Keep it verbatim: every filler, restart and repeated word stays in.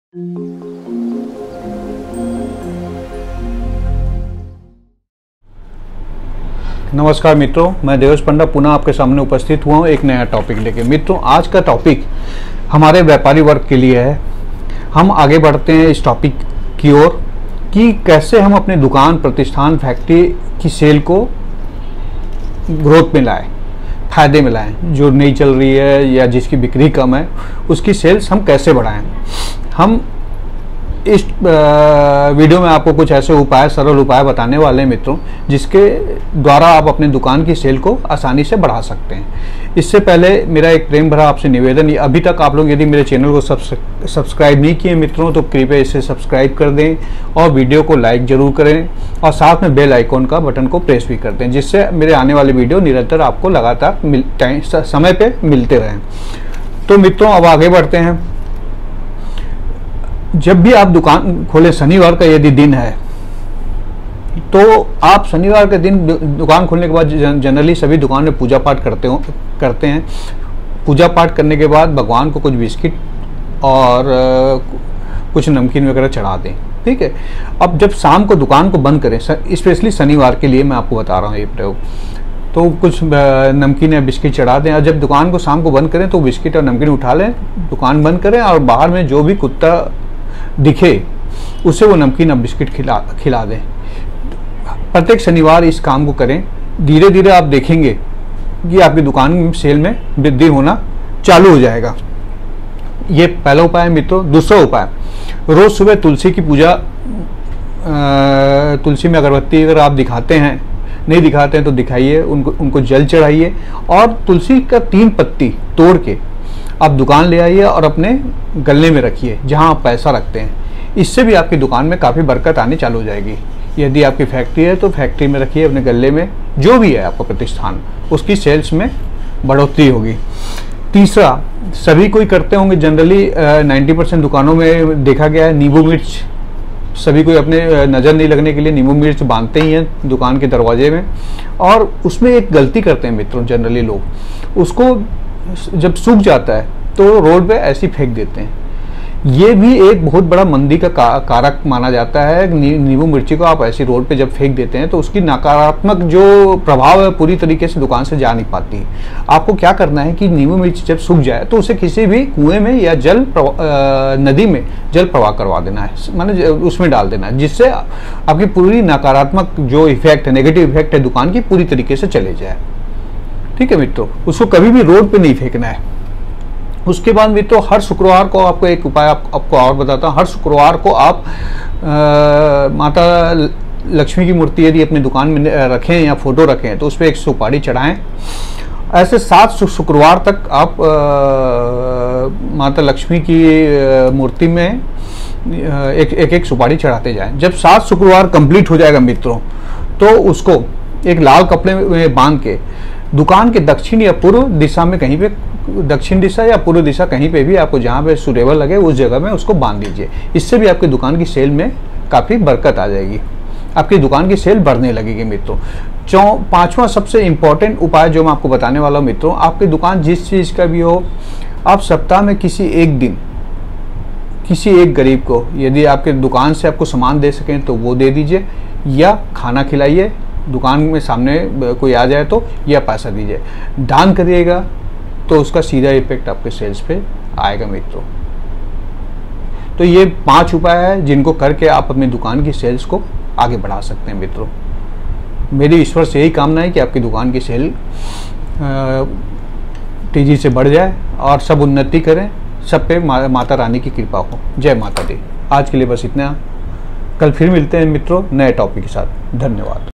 नमस्कार मित्रों, मैं देवेश पंडा पुनः आपके सामने उपस्थित हुआ हूँ एक नया टॉपिक लेके। मित्रों, आज का टॉपिक हमारे व्यापारी वर्ग के लिए है। हम आगे बढ़ते हैं इस टॉपिक की ओर कि कैसे हम अपने दुकान, प्रतिष्ठान, फैक्ट्री की सेल को ग्रोथ में लाएं, फायदे में लाएं। जो नहीं चल रही है या जिसकी बिक्री कम है उसकी सेल्स हम कैसे बढ़ाएं। हम इस वीडियो में आपको कुछ ऐसे उपाय, सरल उपाय बताने वाले हैं मित्रों, जिसके द्वारा आप अपने दुकान की सेल को आसानी से बढ़ा सकते हैं। इससे पहले मेरा एक प्रेम भरा आपसे निवेदन, अभी तक आप लोग यदि मेरे चैनल को सब्सक्राइब नहीं किए मित्रों तो कृपया इसे सब्सक्राइब कर दें और वीडियो को लाइक जरूर करें और साथ में बेल आइकॉन का बटन को प्रेस भी कर दें, जिससे मेरे आने वाले वीडियो निरंतर आपको लगातार मिल टाइम समय पर मिलते रहें। तो मित्रों, अब आगे बढ़ते हैं। जब भी आप दुकान खोलें, शनिवार का यदि दिन है तो आप शनिवार के दिन दुकान खोलने के बाद जनरली सभी दुकान में पूजा पाठ करते हो करते हैं। पूजा पाठ करने के बाद भगवान को कुछ बिस्किट और कुछ नमकीन वगैरह चढ़ा दें, ठीक है। अब जब शाम को दुकान को बंद करें, स्पेशली शनिवार के लिए मैं आपको बता रहा हूँ ये प्रयोग, तो कुछ नमकीन या बिस्किट चढ़ा दें और जब दुकान को शाम को बंद करें तो बिस्किट और नमकीन उठा लें, दुकान बंद करें और बाहर में जो भी कुत्ता दिखे उसे वो नमकीन और बिस्किट खिला खिला दें। प्रत्येक शनिवार इस काम को करें। धीरे धीरे आप देखेंगे कि आपकी दुकान में सेल में वृद्धि होना चालू हो जाएगा। ये पहला उपाय है मित्रों। दूसरा उपाय, रोज सुबह तुलसी की पूजा, तुलसी में अगरबत्ती अगर आप दिखाते हैं, नहीं दिखाते हैं तो दिखाइए, उनको उनको जल चढ़ाइए और तुलसी का तीन पत्ती तोड़ के आप दुकान ले आइए और अपने गले में रखिए जहां आप पैसा रखते हैं। इससे भी आपकी दुकान में काफ़ी बरकत आनी चालू हो जाएगी। यदि आपकी फैक्ट्री है तो फैक्ट्री में रखिए, अपने गले में, जो भी है आपका प्रतिष्ठान, उसकी सेल्स में बढ़ोतरी होगी। तीसरा, सभी कोई करते होंगे, जनरली नब्बे परसेंट दुकानों में देखा गया है, नींबू मिर्च। सभी कोई अपने नज़र नहीं लगने के लिए नींबू मिर्च बांधते ही हैं दुकान के दरवाजे में, और उसमें एक गलती करते हैं मित्रों जनरली लोग, उसको जब सूख जाता है तो रोड पे ऐसे फेंक देते हैं। ये भी एक बहुत बड़ा मंदी का का, कारक माना जाता है। नी, नींबू मिर्ची को आप ऐसी रोड पे जब फेंक देते हैं तो उसकी नकारात्मक जो प्रभाव है पूरी तरीके से दुकान से जा नहीं पाती। आपको क्या करना है कि नींबू मिर्ची जब सूख जाए तो उसे किसी भी कुएं में या जल नदी में जल प्रवाह करवा देना है, माने उसमें डाल देना है, जिससे आपकी पूरी नकारात्मक जो इफेक्ट है, नेगेटिव इफेक्ट है दुकान की, पूरी तरीके से चले जाए, ठीक है मित्रों। उसको कभी भी रोड पे नहीं फेंकना है। उसके बाद मित्रों, हर शुक्रवार को आपको एक उपाय आप, आपको और बताता हूँ। हर शुक्रवार को आप आ, माता लक्ष्मी की मूर्ति यदि अपनी दुकान में रखें या फोटो रखें तो उस पर एक सुपारी चढ़ाएं। ऐसे सात शुक्रवार तक आप आ, माता लक्ष्मी की मूर्ति में एक एक, एक सुपारी चढ़ाते जाएं। जब सात शुक्रवार कंप्लीट हो जाएगा मित्रों तो उसको एक लाल कपड़े में बांध के दुकान के दक्षिण या पूर्व दिशा में, कहीं पे दक्षिण दिशा या पूर्व दिशा, कहीं पे भी आपको जहाँ पे सुटेबल लगे उस जगह में उसको बांध दीजिए। इससे भी आपकी दुकान की सेल में काफ़ी बरकत आ जाएगी, आपकी दुकान की सेल बढ़ने लगेगी मित्रों। चौ पांचवा सबसे इम्पॉर्टेंट उपाय जो मैं आपको बताने वाला हूँ मित्रों, आपकी दुकान जिस चीज़ का भी हो, आप सप्ताह में किसी एक दिन किसी एक गरीब को, यदि आपके दुकान से आपको सामान दे सकें तो वो दे दीजिए, या खाना खिलाइए, दुकान में सामने कोई आ जाए तो, या पैसा दीजिए। दान करिएगा तो उसका सीधा इफेक्ट आपके सेल्स पे आएगा मित्रों। तो ये पांच उपाय है जिनको करके आप अपनी दुकान की सेल्स को आगे बढ़ा सकते हैं मित्रों। मेरी ईश्वर से यही कामना है कि आपकी दुकान की सेल तेजी से बढ़ जाए और सब उन्नति करें, सब पे मा, माता रानी की कृपा हो। जय माता दी। आज के लिए बस इतना। कल फिर मिलते हैं मित्रों नए टॉपिक के साथ। धन्यवाद।